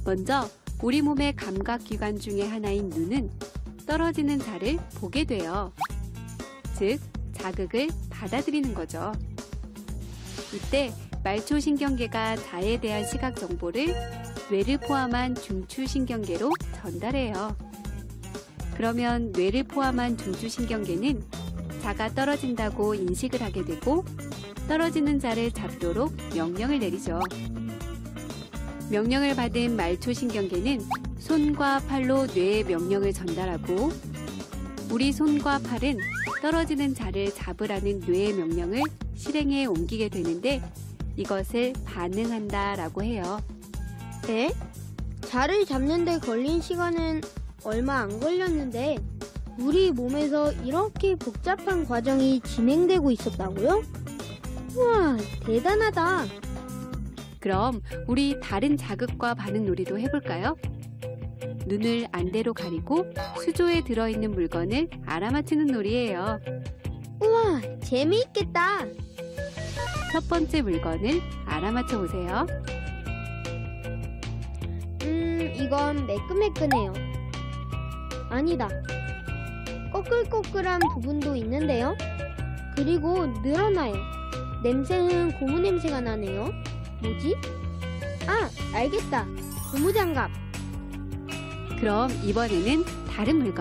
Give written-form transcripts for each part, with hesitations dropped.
먼저 우리 몸의 감각기관 중에 하나인 눈은 떨어지는 자를 보게 돼요. 즉, 자극을 받아들이는 거죠. 이때 말초신경계가 자에 대한 시각 정보를 뇌를 포함한 중추신경계로 전달해요. 그러면 뇌를 포함한 중추신경계는 자가 떨어진다고 인식을 하게 되고 떨어지는 자를 잡도록 명령을 내리죠. 명령을 받은 말초신경계는 손과 팔로 뇌에 명령을 전달하고 우리 손과 팔은 떨어지는 자를 잡으라는 뇌의 명령을 실행에 옮기게 되는데 이것을 반응한다라고 해요. 네? 자를 잡는 데 걸린 시간은 얼마 안 걸렸는데 우리 몸에서 이렇게 복잡한 과정이 진행되고 있었다고요? 우와, 대단하다. 그럼 우리 다른 자극과 반응 놀이도 해볼까요? 눈을 안대로 가리고 수조에 들어있는 물건을 알아맞히는 놀이예요. 우와, 재미있겠다. 첫 번째 물건을 알아맞혀 보세요. 이건 매끈매끈해요. 아니다. 꺼끌꺼끌한 부분도 있는데요. 그리고 늘어나요. 냄새는 고무 냄새가 나네요. 뭐지? 아, 알겠다. 고무장갑. 그럼 이번에는 다른 물건.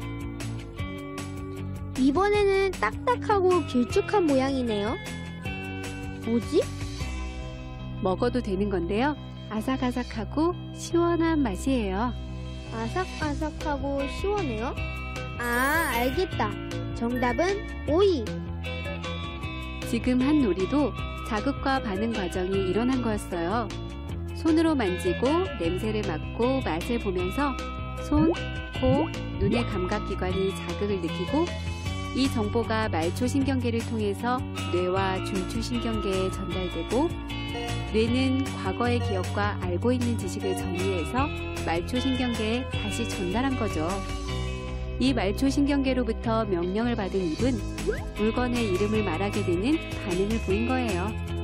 이번에는 딱딱하고 길쭉한 모양이네요. 뭐지? 먹어도 되는 건데요. 아삭아삭하고 시원한 맛이에요. 아삭아삭하고 시원해요? 아, 알겠다. 정답은 오이. 지금 한 놀이도 자극과 반응 과정이 일어난 거였어요. 손으로 만지고 냄새를 맡고 맛을 보면서 손, 코, 눈의 감각기관이 자극을 느끼고 이 정보가 말초신경계를 통해서 뇌와 중추신경계에 전달되고 뇌는 과거의 기억과 알고 있는 지식을 정리해서 말초신경계에 다시 전달한 거죠. 이 말초신경계로부터 명령을 받은 입은 물건의 이름을 말하게 되는 반응을 보인 거예요.